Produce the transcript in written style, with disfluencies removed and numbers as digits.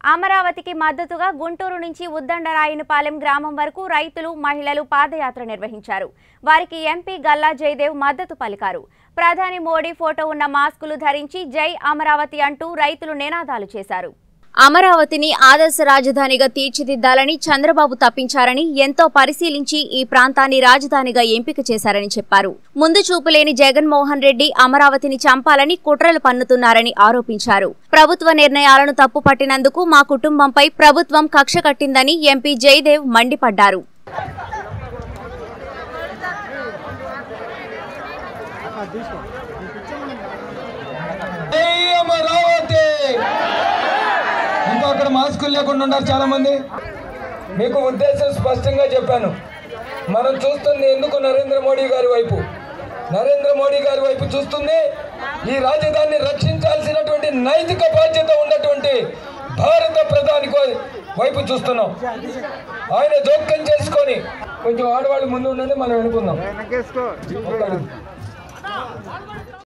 అమరావతికి మద్దతుగా గుంటూరు నుంచి ఉద్దండరాయనపాలెం గ్రామం వరకు రైతులు, మహిళలు పాదయాత్ర నిర్వహించారు. వారికి ఎంపీ గల్లా జయదేవ్ మద్దతు పలికారు. ప్రధాని మోడీ ఫోటో ఉన్న మాస్కులు ధరించి జై అమరావతి అంటూ రైతులు నినాదాలు చేశారు. అమరావతిని ఆదర్శ రాజధానిగా తీర్చిదిద్దాలని చంద్రబాబు తప్పించారని, ఎంతో పరిశీలించి ఈ ప్రాంతాన్ని రాజధానిగా ఎంపిక చేశారని చెప్పారు. ముందు చూపులేని జగన్మోహన్ రెడ్డి అమరావతిని చంపాలని కుట్రలు పన్నుతున్నారని ఆరోపించారు. ప్రభుత్వ నిర్ణయాలను తప్పుపట్టినందుకు మా కుటుంబంపై ప్రభుత్వం కక్ష కట్టిందని ఎంపీ జయదేవ్ మండిపడ్డారు. అక్కడ మాస్కులు లేకుండా ఉన్నారు చాలా మంది. మీకు ఉద్దేశం స్పష్టంగా చెప్పాను. మనం చూస్తుంది ఎందుకు నరేంద్ర మోడీ గారి వైపు చూస్తుంది. ఈ రాజధానిని రక్షించాల్సినటువంటి నైతిక బాధ్యత ఉన్నటువంటి భారత ప్రధాని వైపు చూస్తున్నాం. ఆయన జోక్యం చేసుకొని కొంచెం ఆడవాళ్ళు ముందు ఉండండి, మనం వెనుకుందాం.